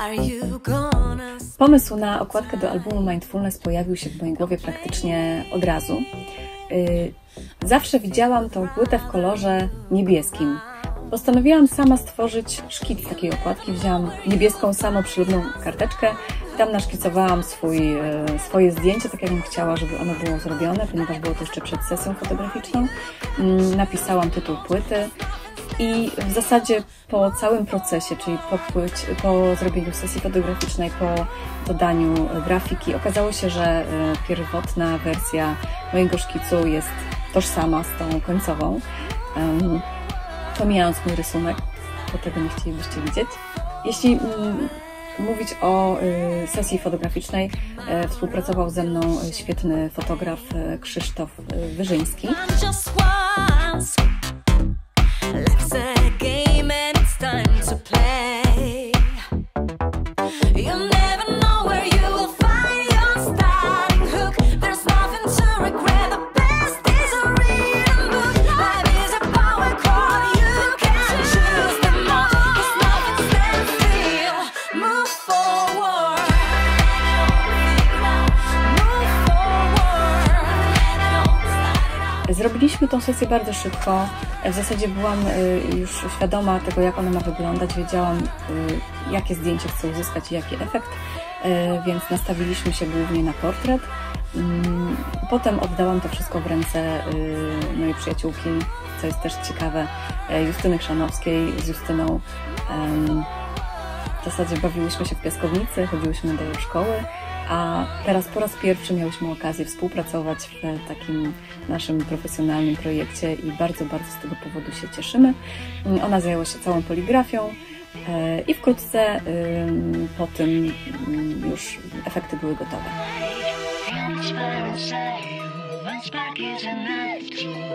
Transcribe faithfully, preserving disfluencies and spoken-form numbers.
Pomysł na okładkę do albumu Mindfulness pojawił się w mojej głowie praktycznie od razu. Zawsze widziałam tą płytę w kolorze niebieskim. Postanowiłam sama stworzyć szkic takiej okładki. Wzięłam niebieską, samoprzyrodną karteczkę. Tam naszkicowałam swój, swoje zdjęcie, tak jakbym chciała, żeby ono było zrobione, ponieważ było to jeszcze przed sesją fotograficzną. Napisałam tytuł płyty i w zasadzie po całym procesie, czyli po, płyć, po zrobieniu sesji fotograficznej, po dodaniu grafiki, okazało się, że pierwotna wersja mojego szkicu jest tożsama z tą końcową. Pomijając mój rysunek, bo tego nie chcielibyście widzieć. Jeśli mm, mówić o y, sesji fotograficznej, y, współpracował ze mną świetny fotograf y, Krzysztof y, Wyżyński. Zrobiliśmy tą sesję bardzo szybko. W zasadzie byłam już świadoma tego, jak ona ma wyglądać. Wiedziałam, jakie zdjęcie chcę uzyskać i jaki efekt, więc nastawiliśmy się głównie na portret. Potem oddałam to wszystko w ręce mojej przyjaciółki, co jest też ciekawe, Justyny Chrzanowskiej. Z Justyną w zasadzie bawiłyśmy się w piaskownicy, chodziłyśmy do szkoły. A teraz po raz pierwszy miałyśmy okazję współpracować w takim naszym profesjonalnym projekcie i bardzo, bardzo z tego powodu się cieszymy. Ona zajęła się całą poligrafią i wkrótce po tym już efekty były gotowe.